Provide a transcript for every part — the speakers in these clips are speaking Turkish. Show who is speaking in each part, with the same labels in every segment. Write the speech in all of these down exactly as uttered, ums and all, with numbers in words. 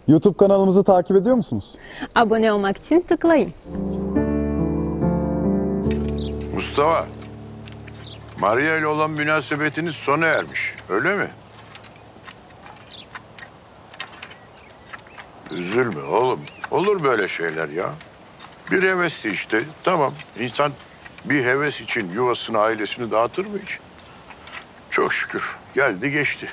Speaker 1: YouTube kanalımızı takip ediyor musunuz?
Speaker 2: Abone olmak için tıklayın.
Speaker 3: Mustafa, Maria ile olan münasebetiniz sona ermiş, öyle mi? Üzülme oğlum, olur böyle şeyler ya. Bir hevesti işte, tamam. İnsan bir heves için yuvasını, ailesini dağıtır mı hiç? Çok şükür, geldi geçti.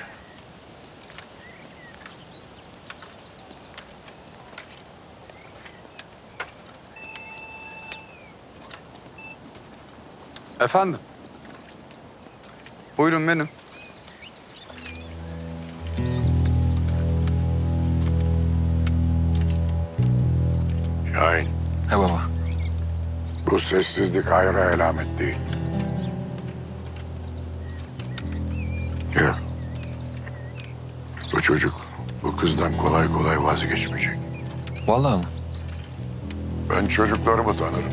Speaker 4: Efendim? Buyurun benim.
Speaker 3: Şahin,
Speaker 4: He baba.
Speaker 3: bu sessizlik hayra alamet değil. Ya, bu çocuk bu kızdan kolay kolay vazgeçmeyecek.
Speaker 4: Vallahi mı?
Speaker 3: Ben çocuklarımı tanırım.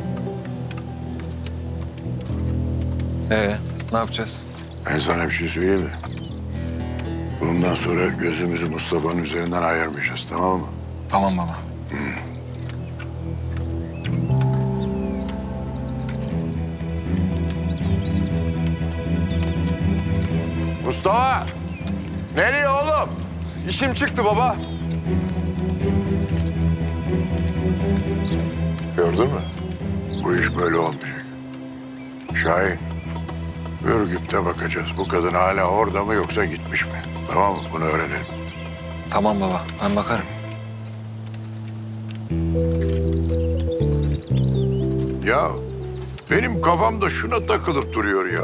Speaker 4: Ee, ne yapacağız?
Speaker 3: Ben sana bir şey söyleyeyim mi? Bundan sonra gözümüzü Mustafa'nın üzerinden ayırmayacağız, tamam mı?
Speaker 4: Tamam baba.
Speaker 3: Mustafa! Nereye oğlum?
Speaker 4: İşim çıktı baba.
Speaker 3: Gördün mü? Bu iş böyle olmayacak. Şahin, Ürgüp'te bakacağız. Bu kadın hala orada mı yoksa gitmiş mi? Tamam mı? Bunu öğrenelim.
Speaker 4: Tamam baba, ben bakarım.
Speaker 3: Ya benim kafamda şuna takılıp duruyor ya.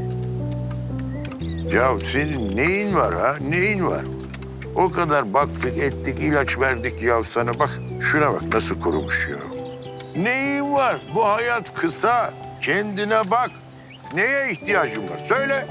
Speaker 3: Ya senin neyin var ha? Neyin var? O kadar baktık ettik, ilaç verdik ya sana. Bak şuna bak nasıl kurumuş ya. Neyin var? Bu hayat kısa. Kendine bak. Neye ihtiyacın var? Söyle.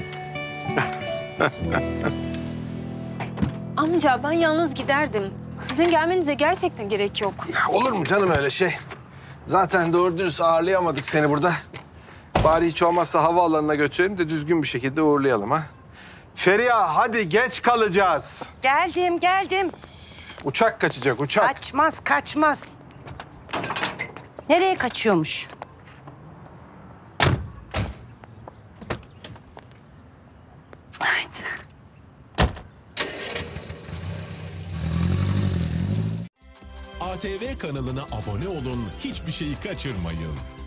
Speaker 5: Amca ben yalnız giderdim. Sizin gelmenize gerçekten gerek yok.
Speaker 6: Olur mu canım öyle şey? Zaten doğru dürüst ağırlayamadık seni burada. Bari hiç olmazsa havaalanına götürelim de düzgün bir şekilde uğurlayalım ha. Feriha hadi geç kalacağız.
Speaker 7: Geldim, geldim.
Speaker 6: Uçak kaçacak uçak.
Speaker 7: Kaçmaz, kaçmaz. Nereye kaçıyormuş? Haydi.
Speaker 8: A T V kanalına abone olun, hiçbir şeyi kaçırmayın.